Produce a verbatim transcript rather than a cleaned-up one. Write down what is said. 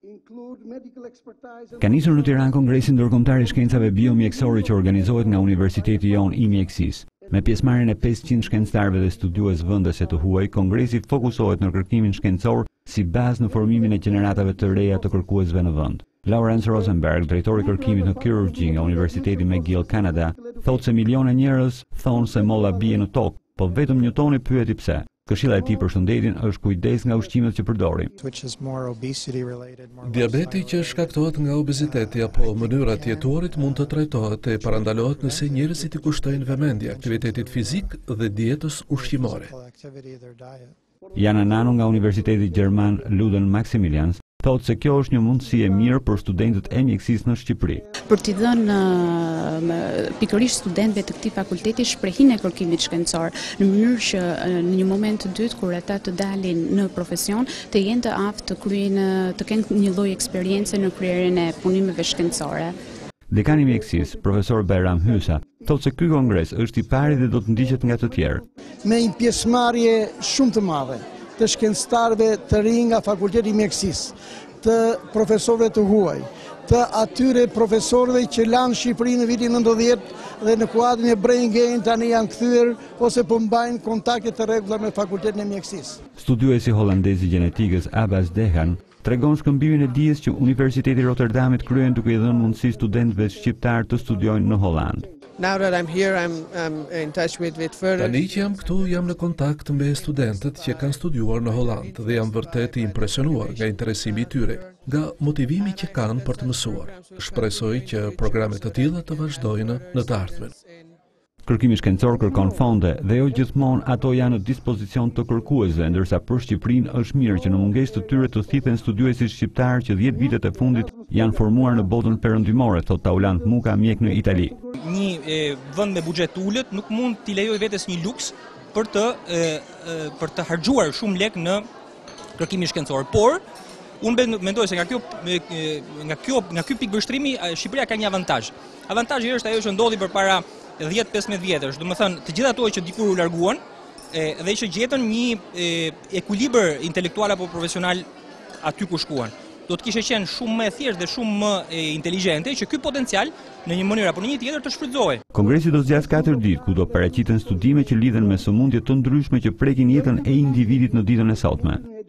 Ka nisur në Tiranë Kongresi Ndërkombetar i shkencave bio-mjekësore që organizohet nga universiteti jon i Mjeksisë. Me pjesëmarrjen e pesëqind shkencetarëve dhe studiues vendase të huaj, kongresi fokusohet në kërkimin shkencor si bazë në formimin e gjeneratave të reja të kërkuesve në vend. Rosenberg, drejtori i kërkimit në kirurgji nga Universiteti M C Gill Kanada, thotë se miliona njerëz thonë se molla bie në tokë, po vetëm Newtoni pyeti pse. Këshilla e tij për shëndetin është kujdes nga ushqimet që përdori. Diabeti që shkaktohet nga obeziteti apo mënyrat jetorit mund të trajtohet e parandalohet nëse njerëzit i kushtojnë vëmendje aktivitetit fizik dhe dietës ushqimore. Jana Nano nga Universiteti Gjerman Ludwing-Maximilians thotë se kjo është një mundësi e mirë për studentët e mjekësisë në Shqipëri. Për t'i dhënë pikërisht studentëve të këtij fakulteti shprehinë e kërkimit shkencor, në mënyrë që në një moment të dytë kur ata të dalin në profesion, të jenë të aftë të kryejnë, të kenë një lloj eksperiencë në kryerjen e punimeve shkencore. Dekani i Mjeksisë, profesor Bayram Hysa, thotë se ky kongres është i pari dhe do të ndiqet nga të tjerë. Me një pjesëmarrje shumë të madhe të shkencëtarëve të rinj nga fakulteti i Mjeksisë, të profesorëve të huaj, të atyre profesorëve që lanë Shqipërinë në vitin nëntëdhjetë dhe në kuadrin e brain gain tani janë kthyer ose po mbajnë kontakte të rregulla me fakultetin e Mjeksisë. Studiuesi holandez i gjenetikës Dehan tregon shkëmbimin e dijes që Universiteti i Rotterdamit kryen duke i dhënë mundësi studentëve shqiptar të studiojnë në Holland. Now that I'm here, I'm, I'm in touch with, with further... Tani që jam këtu, jam në kontakt me studentët që kanë studiuar në Holland dhe jam vërtet i impresionuar nga interesimi i tyre, nga motivimi që kanë për të mësuar. Shpresoj që programet të tilla të vazhdojnë në të ardhmen. Kërkimi shkencor kërkon fonde dhe jo gjithmonë ato janë në dispozicion të kërkuesve, ndërsa për Shqipërinë është mirë që në mungesë të tyre të thithen studiuesit shqiptar që dhjetë vitet e fundit janë formuar në botën perëndimore, thot Taulant Muka, mjek në Itali. Një e, vend me buxhet ulët nuk mund t'i lejoj vetes një luks për të e, e, për të harxuar shumë lek në kërkimin shkencor, por unë mendoj se nga kjo nga kjo nga ky pikë vështrimi Shqipëria ka një avantazh. Avantazhi është ajo që ndodhi përpara dhjetë pesëmbëdhjetë vjetësh, do të thënë të gjithë ato që dikur u larguan e, dhe që gjetën një e, ekuilibër intelektual apo profesional aty ku shkuan. Do të kishte qenë shumë më e thjeshtë dhe shumë më e, inteligjente që ky potencial në një mënyrë apo në një tjetër të shfrytëzohej. Kongresi do zgjas katër ditë ku do paraqiten studime që lidhen me sëmundje të ndryshme që prekin jetën e individit në ditën e sotme.